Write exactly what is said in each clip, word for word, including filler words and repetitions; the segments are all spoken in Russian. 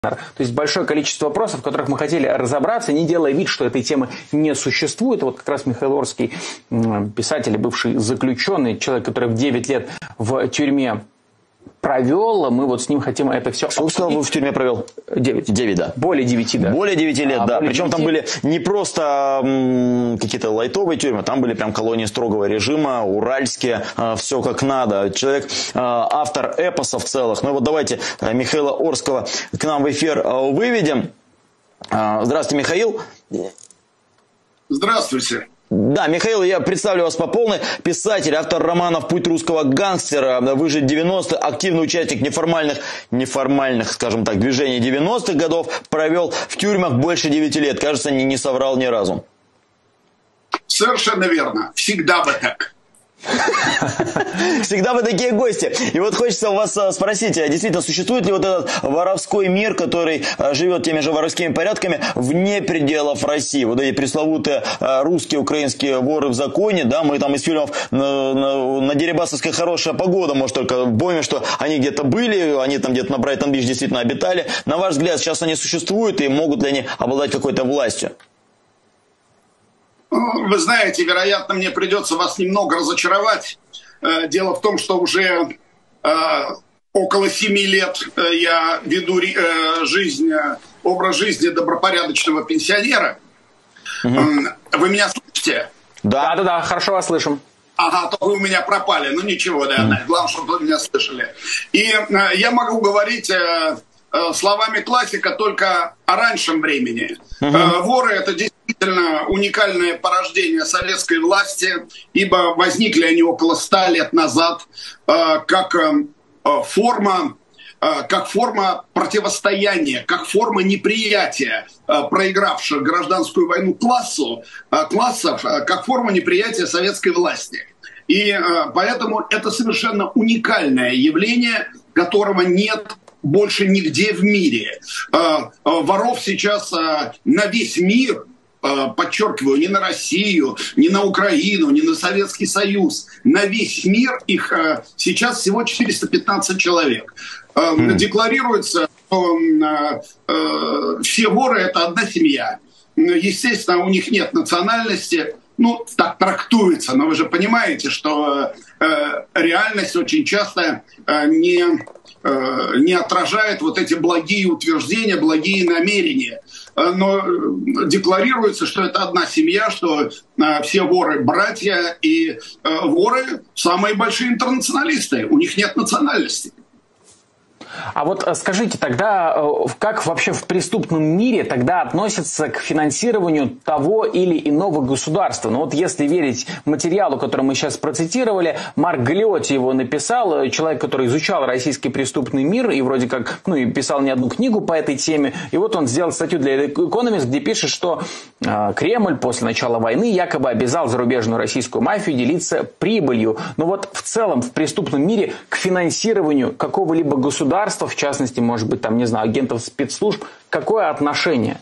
То есть большое количество вопросов, в которых мы хотели разобраться, не делая вид, что этой темы не существует. Вот как раз Михаил Орский, писатель, бывший заключенный, человек, который в девять лет в тюрьме провел, мы вот с ним хотим это все обсудить. Сколько вы в тюрьме провел? Девять. Девять, да. Более девяти, да. Более девяти лет, а, да. Причем девяти. Там были не просто м, какие-то лайтовые тюрьмы, там были прям колонии строгого режима, уральские, э, все как надо. Человек, э, автор эпосов целых. Ну и вот давайте э, Михаила Орского к нам в эфир э, выведем. Э, здравствуйте, Михаил. Здравствуйте. Да, Михаил, я представлю вас по полной. Писатель, автор романов «Путь русского гангстера», «Выжить девяностые», активный участник неформальных, неформальных, скажем так, движений девяностых годов, провел в тюрьмах больше девяти лет. Кажется, не, не соврал ни разу. Совершенно верно. Всегда бы так. Всегда вы такие гости. И вот хочется у вас спросить, а действительно существует ли вот этот воровской мир, который живет теми же воровскими порядками вне пределов России? Вот эти пресловутые русские, украинские воры в законе, да, мы там из фильмов на, на, на Дерибасовской хорошая погода, может, только помним, что они где-то были, они там где-то на Брайтон-Бич действительно обитали. На ваш взгляд, сейчас они существуют и могут ли они обладать какой-то властью? Вы знаете, вероятно, мне придется вас немного разочаровать. Дело в том, что уже около семи лет я веду жизнь, образ жизни добропорядочного пенсионера. Угу. Вы меня слышите? Да, да, да, хорошо вас слышим. Ага, только вы у меня пропали. Ну ничего, да, mm. главное, чтобы вы меня слышали. И я могу говорить словами классика только о раннем времени. Uh-huh. Воры — это действительно уникальное порождение советской власти, ибо возникли они около ста лет назад как форма, как форма противостояния, как форма неприятия проигравших гражданскую войну классу, классов, как форма неприятия советской власти. И поэтому это совершенно уникальное явление, которого нет больше нигде в мире. Воров сейчас на весь мир, подчеркиваю, не на Россию, не на Украину, не на Советский Союз, на весь мир их сейчас всего четыреста пятнадцать человек. Mm. Декларируется, что все воры — это одна семья. Естественно, у них нет национальности. Ну, так трактуется, но вы же понимаете, что э, реальность очень часто э, не, э, не отражает вот эти благие утверждения, благие намерения. Э, но декларируется, что это одна семья, что э, все воры — братья, и э, воры — самые большие интернационалисты, у них нет национальности. А вот скажите тогда, как вообще в преступном мире тогда относятся к финансированию того или иного государства? Ну вот если верить материалу, который мы сейчас процитировали, Марк Галиотти его написал, человек, который изучал российский преступный мир и вроде как, ну и писал не одну книгу по этой теме. И вот он сделал статью для Economist, где пишет, что э, Кремль после начала войны якобы обязал зарубежную российскую мафию делиться прибылью. Но вот в целом в преступном мире к финансированию какого-либо государства, в частности, может быть, там, не знаю, агентов спецслужб, какое отношение?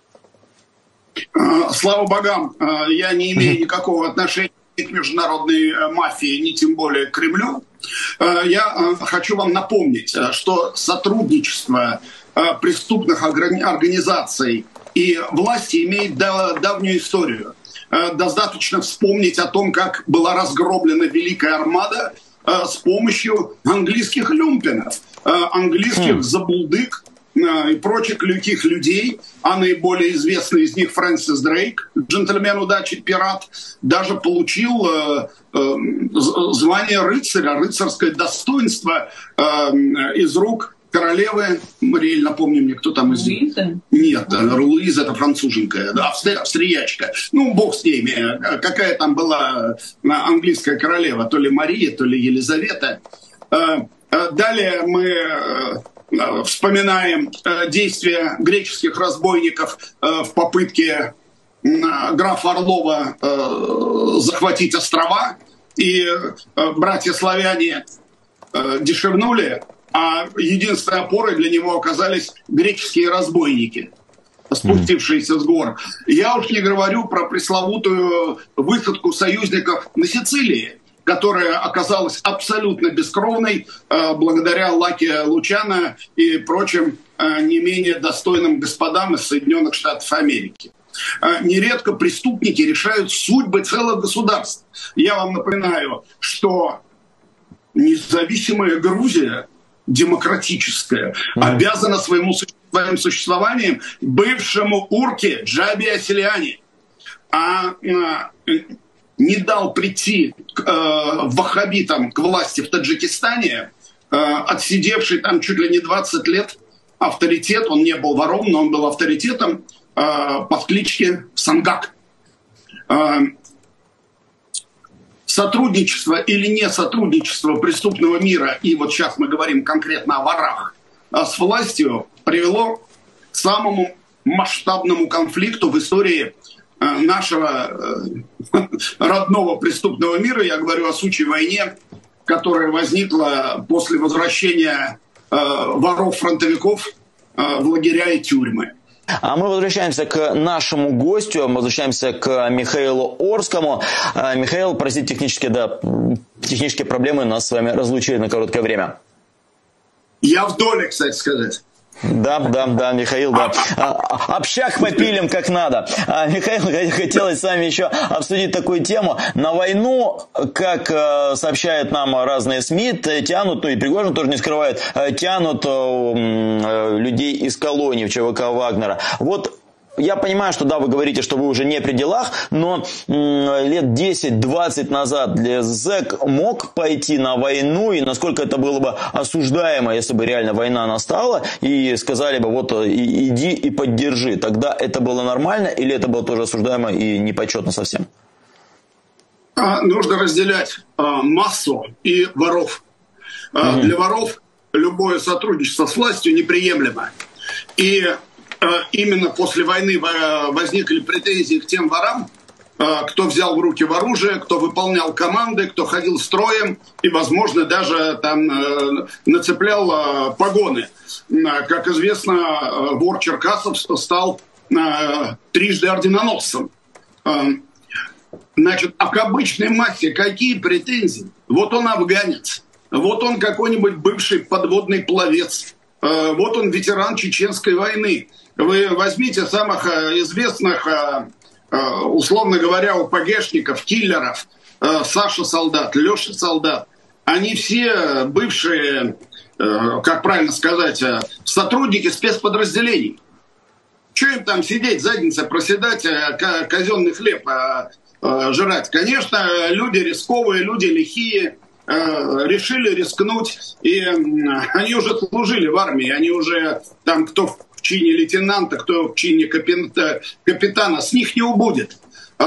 Слава богам, я не имею никакого отношения к международной мафии, ни тем более к Кремлю. Я хочу вам напомнить, что сотрудничество преступных организаций и власти имеет давнюю историю. Достаточно вспомнить о том, как была разгромлена Великая Армада с помощью английских люмпенов, английских забулдык и прочих лютих людей, а наиболее известный из них Фрэнсис Дрейк, джентльмен удачи, пират, даже получил э, э, звание рыцаря, рыцарское достоинство э, из рук королевы, Мариэль, напомни мне, кто там из них? Нет, Луиза — это француженка, австри... австриячка. Ну, бог с ними. Какая там была английская королева, то ли Мария, то ли Елизавета. Далее мы вспоминаем действия греческих разбойников в попытке графа Орлова захватить острова. И братья-славяне дешевнули, а единственной опорой для него оказались греческие разбойники, спустившиеся с гор. Я уж не говорю про пресловутую высадку союзников на Сицилии. которая оказалась абсолютно бескровной э, благодаря Лаки Лучано и прочим э, не менее достойным господам из Соединенных Штатов Америки. Э, нередко преступники решают судьбы целых государств. Я вам напоминаю, что независимая Грузия, демократическая, mm. обязана своему, своим существованием бывшему урке Джаби Асилиани. А э, не дал прийти к э, ваххабитам к власти в Таджикистане, э, отсидевший там чуть ли не двадцать лет авторитет, он не был вором, но он был авторитетом э, под кличке Сангак. Э, сотрудничество или не сотрудничество преступного мира, и вот сейчас мы говорим конкретно о ворах, э, с властью привело к самому масштабному конфликту в истории нашего родного преступного мира. Я говорю о сучьей войне, которая возникла после возвращения воров-фронтовиков в лагеря и тюрьмы. А мы возвращаемся к нашему гостю, мы возвращаемся к Михаилу Орскому. Михаил, простите, технические, да, технические проблемы нас с вами разлучили на короткое время. Я в доле, кстати сказать. Да, да, да, Михаил, да. Общак попилим как надо. Михаил, хотелось с вами еще обсудить такую тему. На войну, как сообщают нам разные СМИ, тянут, ну и Пригожин тоже не скрывает, тянут людей из колонии в ЧВК Вагнера. Вот я понимаю, что да, вы говорите, что вы уже не при делах, но м, лет десять-двадцать назад зэк мог пойти на войну, и насколько это было бы осуждаемо, если бы реально война настала, и сказали бы, вот иди и поддержи. Тогда это было нормально, или это было тоже осуждаемо и непочетно совсем? Нужно разделять массу и воров. Угу. Для воров любое сотрудничество с властью неприемлемо. И именно после войны возникли претензии к тем ворам, кто взял в руки оружие, кто выполнял команды, кто ходил строем и, возможно, даже там нацеплял погоны. Как известно, вор Черкасов стал трижды орденоносцем. Значит, а к обычной массе какие претензии? Вот он афганец, вот он какой-нибудь бывший подводный пловец, вот он ветеран Чеченской войны. Вы возьмите самых известных, условно говоря, ОПГшников, киллеров, Саша Солдат, Леша Солдат. Они все бывшие, как правильно сказать, сотрудники спецподразделений. Что им там сидеть, задница проседать, казенный хлеб жрать? Конечно, люди рисковые, люди лихие, решили рискнуть, и они уже служили в армии, они уже там кто в чине лейтенанта, кто в чине капитана, с них не убудет.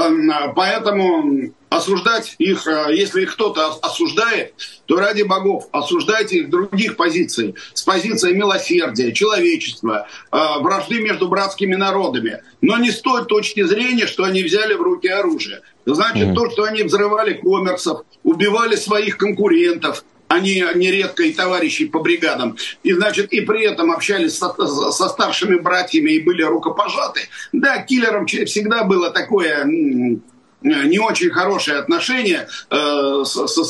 Поэтому осуждать их, если их кто-то осуждает, то ради богов, осуждайте их с других позиций, с позиции милосердия, человечества, вражды между братскими народами, но не с той точки зрения, что они взяли в руки оружие. Значит, mm-hmm. то, что они взрывали коммерсов, убивали своих конкурентов, они нередко и товарищей по бригадам, и, значит, и при этом общались со, со старшими братьями и были рукопожаты. Да, киллерам всегда было такое не очень хорошее отношение э, со, со,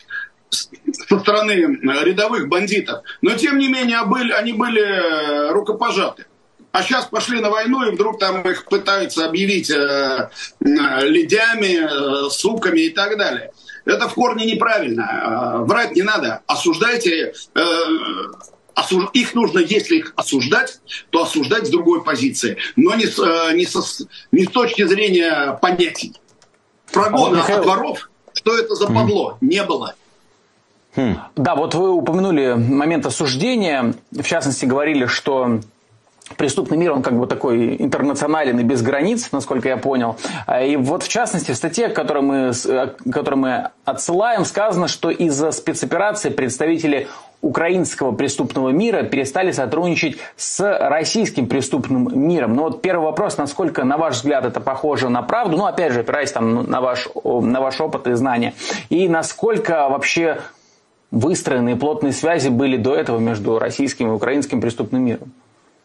со стороны рядовых бандитов. Но, тем не менее, были, они были рукопожаты. А сейчас пошли на войну, и вдруг там их пытаются объявить э, лидями, э, суками и так далее. Это в корне неправильно. Врать не надо. Осуждайте. Осуж... Их нужно, если их осуждать, то осуждать с другой позиции. Но не с, не со, не с точки зрения понятий. Прогона Михаил... от воров, что это за подло, mm. не было. Mm. Да, вот вы упомянули момент осуждения. В частности, говорили, что преступный мир, он как бы такой интернационален и без границ, насколько я понял. И вот в частности в статье, к которой мы, к которой мы отсылаем, сказано, что из-за спецоперации представители украинского преступного мира перестали сотрудничать с российским преступным миром. Но вот первый вопрос, насколько, на ваш взгляд, это похоже на правду, ну, опять же, опираясь там на ваш, на ваш опыт и знания, и насколько вообще выстроенные плотные связи были до этого между российским и украинским преступным миром?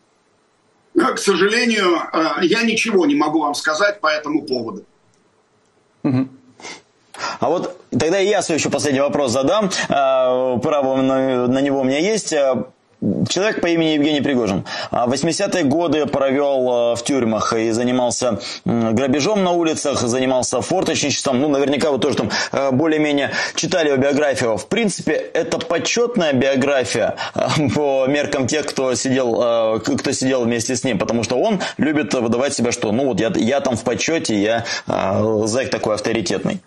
К сожалению, я ничего не могу вам сказать по этому поводу. Угу. А вот Тогда и я свой еще последний вопрос задам. Право на, на него у меня есть. Человек по имени Евгений Пригожин. В восьмидесятые годы провел в тюрьмах и занимался грабежом на улицах, занимался форточничеством. Ну, наверняка вы тоже там более-менее читали его биографию. В принципе, это почетная биография по меркам тех, кто сидел, кто сидел вместе с ним. Потому что он любит выдавать себя, что ну вот я, я там в почете, я зэк такой авторитетный.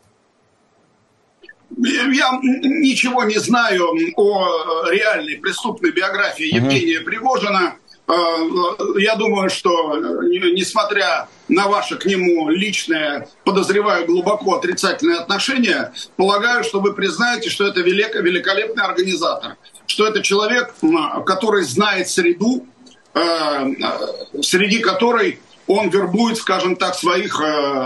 Я ничего не знаю о реальной преступной биографии Евгения Пригожина. Я думаю, что, несмотря на ваше к нему личное, подозреваю, глубоко отрицательное отношение, полагаю, что вы признаете, что это велик, великолепный организатор, что это человек, который знает среду, среди которой он вербует, скажем так, своих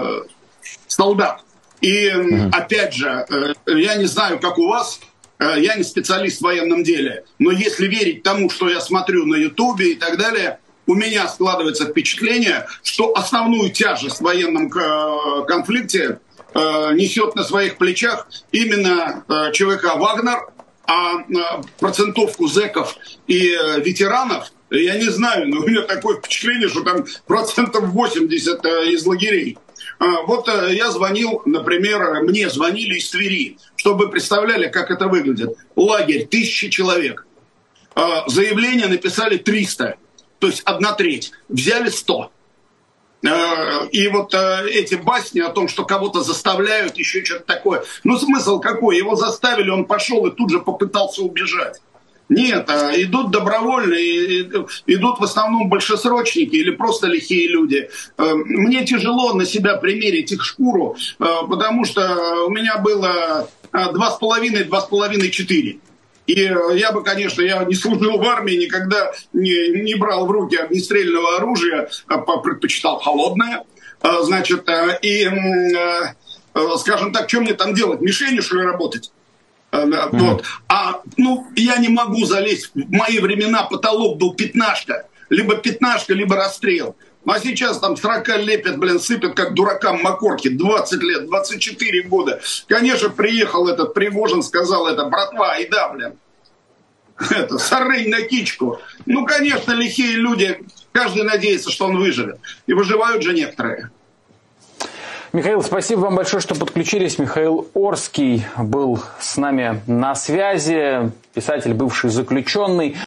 солдат. И, mm-hmm. опять же, я не знаю, как у вас, я не специалист в военном деле, но если верить тому, что я смотрю на Ютубе и так далее, у меня складывается впечатление, что основную тяжесть в военном конфликте несет на своих плечах именно ЧВК «Вагнер», а процентовку зэков и ветеранов, я не знаю, но у меня такое впечатление, что там процентов восемьдесят из лагерей. Вот я звонил, например, мне звонили из Твери, чтобы вы представляли, как это выглядит. Лагерь, тысячи человек. Заявление написали триста, то есть одна треть. Взяли сто. И вот эти басни о том, что кого-то заставляют, еще что-то такое. Ну смысл какой? Его заставили, он пошел и тут же попытался убежать. Нет, идут добровольно, идут в основном большесрочники или просто лихие люди. Мне тяжело на себя примерить их шкуру, потому что у меня было два с половиной, два с половиной, четыре. И я бы, конечно, я не служил в армии, никогда не, не брал в руки огнестрельного оружия, предпочитал холодное. Значит, и, скажем так, что мне там делать? Мишенью, что ли, работать? Mm-hmm. Вот. А ну, я не могу залезть. В мои времена потолок был пятнашка. Либо пятнашка, либо расстрел. А сейчас там сорока лепят, блин, сыпят, как дуракам мокорки. двадцать лет, двадцать четыре года. Конечно, приехал этот Пригожин, сказал это, братва, и да, блин. Это, сарынь на кичку. Ну, конечно, лихие люди. Каждый надеется, что он выживет. И выживают же некоторые. Михаил, спасибо вам большое, что подключились. Михаил Орский был с нами на связи, писатель, бывший заключенный.